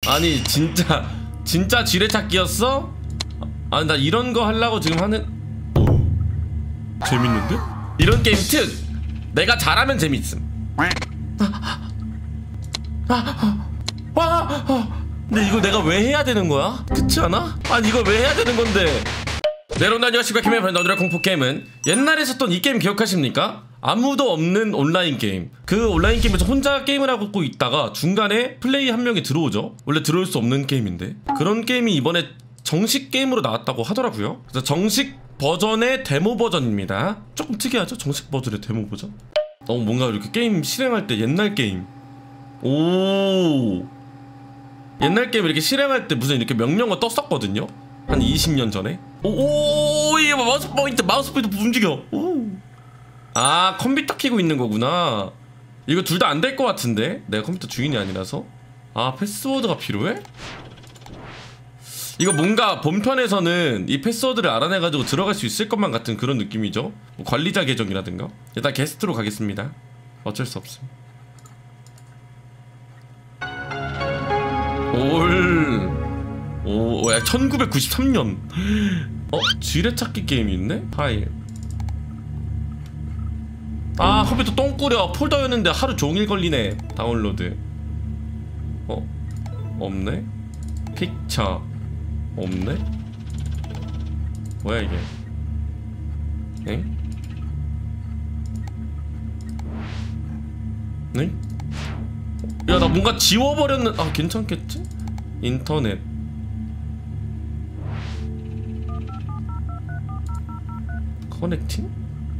아니 진짜 지뢰찾기였어? 아니 나 이런 거 하려고 지금 하는. 재밌는데? 이런 게임 특! 내가 잘하면 재밌음. 근데 이거 내가 왜 해야 되는 거야? 그렇지 않아? 아니 이걸 왜 해야 되는 건데? 네, 여러분 안녕하십니까. 김의 브랜드 오늘의 공포게임은 옛날에 썼던 이 게임 기억하십니까? 아무도 없는 온라인 게임. 그 온라인 게임에서 혼자 게임을 하고 있다가 중간에 플레이 한 명이 들어오죠. 원래 들어올 수 없는 게임인데 그런 게임이 이번에 정식 게임으로 나왔다고 하더라고요. 그래서 정식 버전의 데모 버전입니다. 조금 특이하죠? 정식 버전의 데모 버전? 뭔가 이렇게 게임 실행할 때 옛날 게임. 오, 옛날 게임 이렇게 실행할 때 무슨 이렇게 명령어 떴었거든요? 한 20년 전에. 오, 이 마우스 포인트 움직여. 오. 아, 컴퓨터 켜고 있는 거구나. 이거 둘 다 안 될 것 같은데? 내가 컴퓨터 주인이 아니라서. 아, 패스워드가 필요해? 이거 뭔가 본편에서는 이 패스워드를 알아내가지고 들어갈 수 있을 것만 같은 그런 느낌이죠. 뭐 관리자 계정이라든가. 일단 게스트로 가겠습니다. 어쩔 수 없음. 오, 야, 1993년. 지뢰찾기 게임이 있네? 파일. 아, 컴퓨터 똥꾸려. 폴더였는데 하루 종일 걸리네. 다운로드. 없네? 픽처. 없네? 뭐야 이게? 엥? 네? 야, 나 뭔가 지워버렸는. 아, 괜찮겠지? 인터넷. 커넥팅?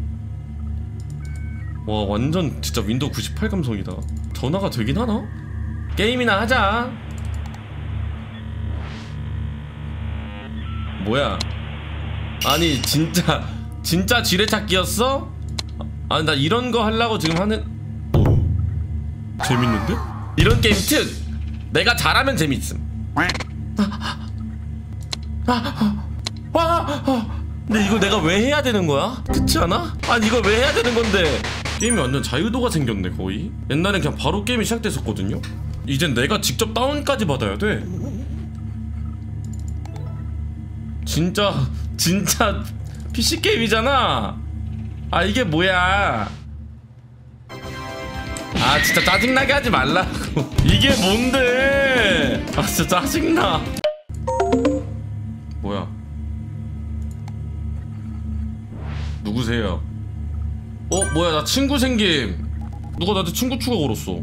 와, 완전 진짜 윈도우 98 감성이다. 전화가 되긴 하나? 게임이나 하자. 뭐야? 아니 진짜 지뢰찾기였어? 아니 나 이런 거 하려고 지금 하는. 재밌는데? 이런 게임 특! 내가 잘하면 재밌음. 근데 이거 내가 왜 해야 되는 거야? 그렇지 않아? 아니 이걸 왜 해야 되는 건데? 게임이 완전 자유도가 생겼네 거의. 옛날엔 그냥 바로 게임이 시작됐었거든요? 이젠 내가 직접 다운까지 받아야 돼. 진짜 PC 게임이잖아. 아, 이게 뭐야? 아, 진짜 짜증나게 하지 말라고. 이게 뭔데? 아, 진짜 짜증나. 뭐야? 누구세요? 뭐야, 나 친구 생김. 누가 나한테 친구 추가 걸었어.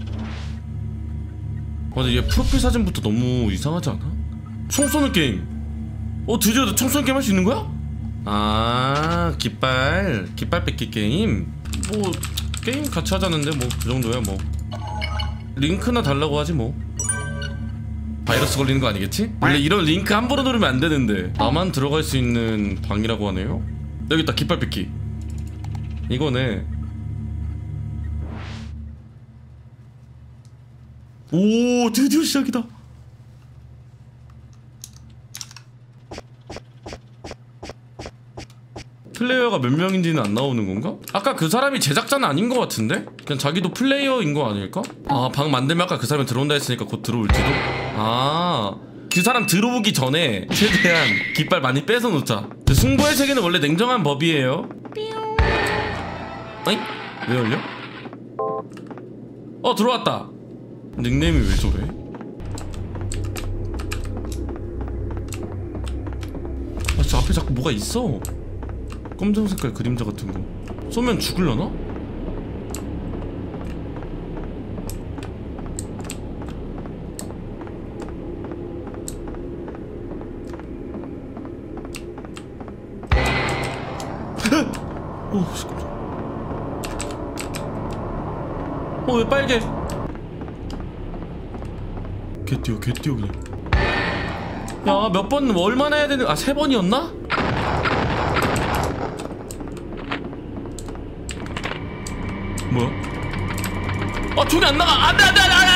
근데 얘 프로필 사진부터 너무 이상하지 않아? 총 쏘는 게임. 드디어 총 쏘는 게임 할 수 있는 거야? 아, 깃발 뺏기 게임? 뭐 게임 같이 하자는데 뭐 그 정도야 뭐. 링크나 달라고 하지 뭐. 바이러스 걸리는 거 아니겠지? 원래 이런 링크 함부로 누르면 안 되는데. 나만 들어갈 수 있는 방이라고 하네요. 여기 있다, 깃발 뺏기. 이거네. 오, 드디어 시작이다. 플레이어가 몇 명인지는 안 나오는 건가? 아까 그 사람이 제작자는 아닌 것 같은데? 그냥 자기도 플레이어인 거 아닐까? 아, 방 만들면 아까 그 사람이 들어온다 했으니까 곧 들어올지도? 아, 그 사람 들어오기 전에 최대한 깃발 많이 뺏어 놓자. 승부의 세계는 원래 냉정한 법이에요. 어잉? 왜 열려? 들어왔다. 닉네임이 왜 저래? 아, 저 앞에 자꾸 뭐가 있어. 검정 색깔 그림자 같은 거. 쏘면 죽을려나? 오, 시끄러워. 왜 빨개? 개 뛰어 그냥. 야, 몇 번 얼마나 해야 되는? 아, 3번이었나? 뭐야? 총이 안 나가! 안 돼!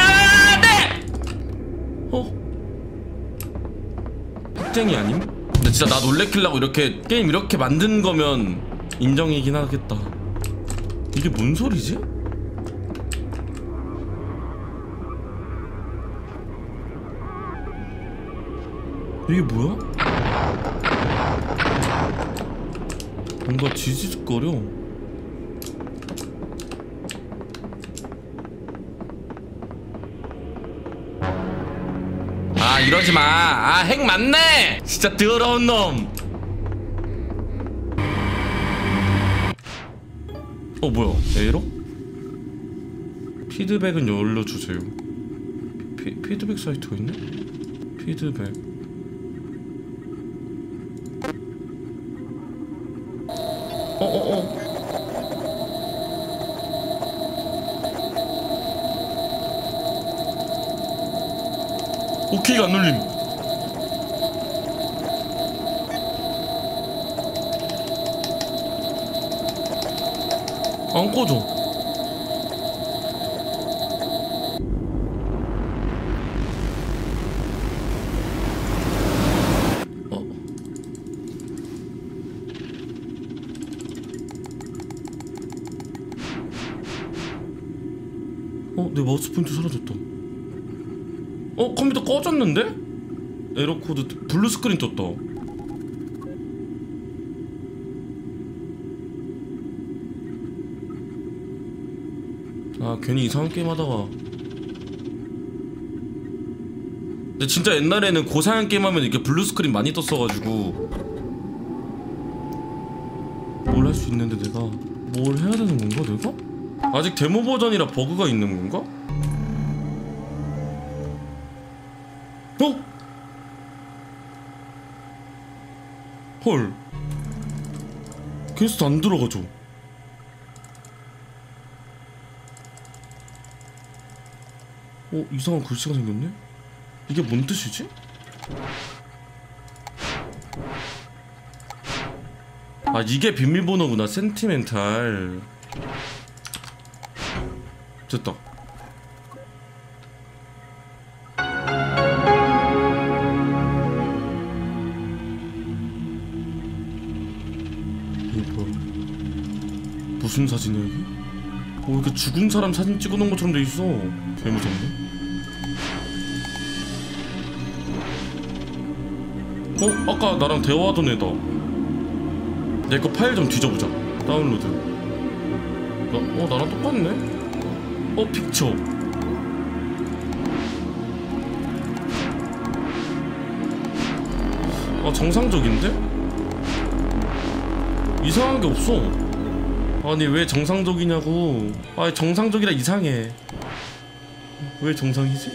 핵쟁이 아님? 근데 진짜 나 놀래키려고 이렇게 게임 이렇게 만든 거면 인정이긴 하겠다. 이게 뭔 소리지? 이게 뭐야? 뭔가 지지직거려. 아 이러지마. 아 핵 맞네. 진짜 더러운 놈. 뭐야 에러? 피드백은 열려주세요. 피드백 사이트가 있네? 피드백. 오케이가 안 눌림. 안 꺼져. 내 마우스 포인트 사라졌다. 컴퓨터 꺼졌는데? 에러 코드 블루 스크린 떴다. 아 괜히 이상한 게임 하다가. 근데 진짜 옛날에는 고사양 게임 하면 이렇게 블루 스크린 많이 떴어가지고 뭘 할 수 있는데 내가 뭘 해야 되는 건가 내가? 아직 데모 버전이라 버그가 있는 건가? 헐 퀘스트 안 들어가죠. 이상한 글씨가 생겼네? 이게 뭔 뜻이지? 아 이게 비밀번호구나. 센티멘탈. 됐다. 이게 뭐야? 무슨 사진이야 이게? 이렇게 죽은 사람 사진 찍어놓은 것처럼 돼 있어. 개무섭네. 아까 나랑 대화하던 애다. 내 거 파일 좀 뒤져보자. 다운로드. 나랑 똑같네? 픽처. 정상적인데? 이상한 게 없어. 아니 왜 정상적이냐고. 정상적이라 이상해. 왜 정상이지?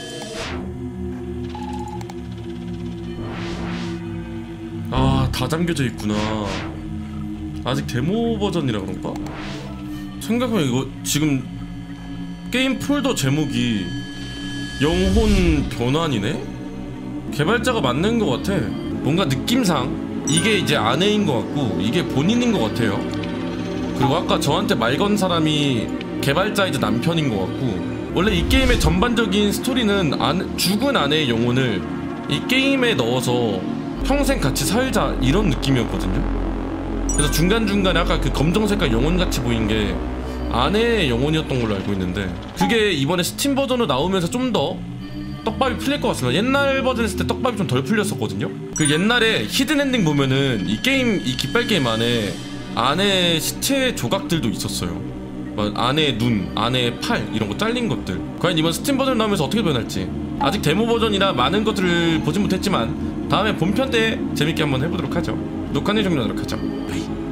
다 잠겨져 있구나. 아직 데모 버전이라 그런가? 생각해보면 이거 지금 게임 폴더 제목이 영혼 변환이네? 개발자가 맞는 것 같아. 뭔가 느낌상 이게 이제 아내인 것 같고 이게 본인인 것 같아요. 그리고 아까 저한테 말 건 사람이 개발자이자 남편인 것 같고. 원래 이 게임의 전반적인 스토리는 죽은 아내의 영혼을 이 게임에 넣어서 평생 같이 살자 이런 느낌이었거든요. 그래서 중간중간에 아까 그 검정색깔 영혼같이 보인 게 아내의 영혼이었던 걸로 알고 있는데, 그게 이번에 스팀 버전으로 나오면서 좀 더 떡밥이 풀릴 것 같습니다. 옛날 버전 했을 때 떡밥이 좀 덜 풀렸었거든요. 그 옛날에 히든 엔딩 보면은 이 깃발 게임 안에 아내의 시체 조각들도 있었어요. 아내의 눈, 아내의 팔 이런 거 잘린 것들. 과연 이번 스팀 버전 나오면서 어떻게 변할지. 아직 데모 버전이라 많은 것들을 보진 못했지만 다음에 본편 때 재밌게 한번 해보도록 하죠. 녹화는 종료하도록 하죠.